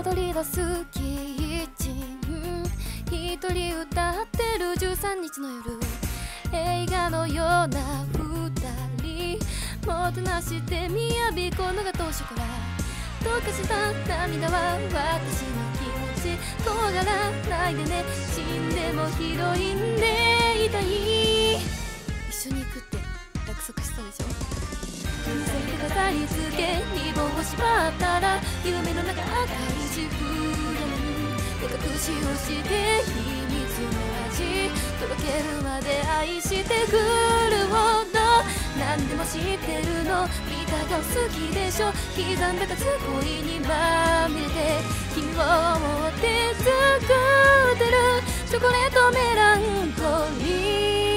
踊り出すキッチン、一人歌ってる13日の夜、映画のような二人、もてなしてみやびこのガトーショコラ、溶かした涙は私の気持ち、怖がらないでね、死んでもヒロインでいたい。一緒に行くって約束したでしょ。飾り付けリボンを縛ったら、夢の中赤いシフラメンで隠しをして秘密の味、届けるまで愛してくるほど、何でも知ってるの、見た顔好きでしょ、刻んだ数恋にまみれて君を思って作ってるチョコレートメランコリー。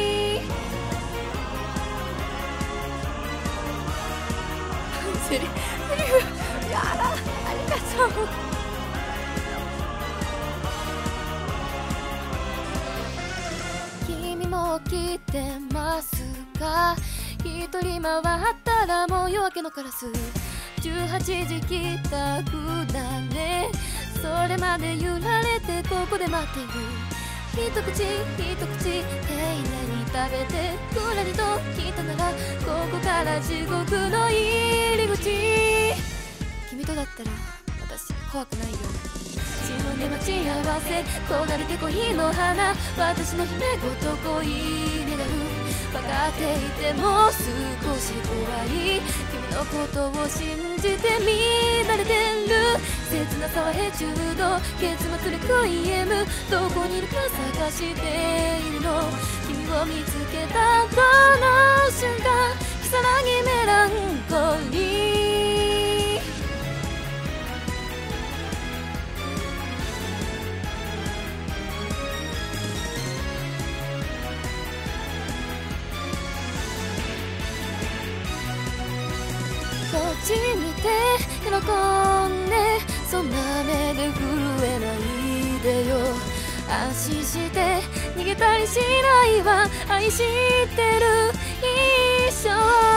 セリフやだ、ありがとう。君も起きてますか、一人回ったらもう夜明けのカラス、18時帰宅だね、それまで揺られてここで待っている、一口一口丁寧に食べて、ふらりと来たならここから地獄の入り口、君とだったら私怖くないよ、自分で待ち合わせ焦がれて恋の花、私の姫ごと恋になる、分かっていても少し怖い、君のことを信じて乱れてる、切なさはヘチュード、結末レクイエム、どこにいるか探しているの、君を見つけたこの瞬間、如月メランコリー。こっち見て喜んで、そんな目で震えないでよ、安心して逃げたりしないわ、愛してる一生、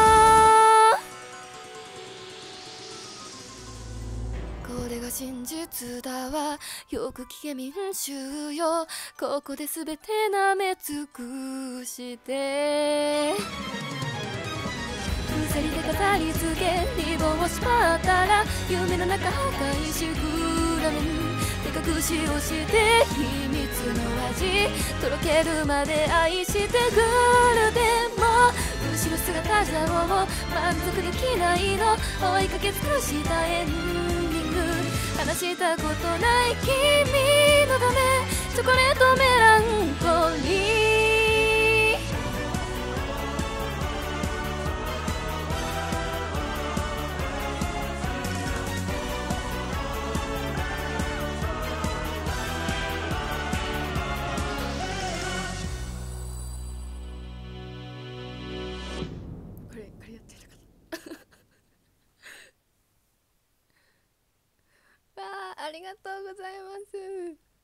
これが真実だわ、よく聞け民衆よ、ここで全て舐め尽くして鎖で飾り付けリボンを縛ったら、夢の中赤いシフラメンで隠しをして秘密の味、とろけるまで愛してくる、でも後ろ姿じゃもう満足できないの、追いかけ尽くしたエンディング、話したことない君のため、チョコレートメランコリー。これやってるかなわあ、ありがとうございます。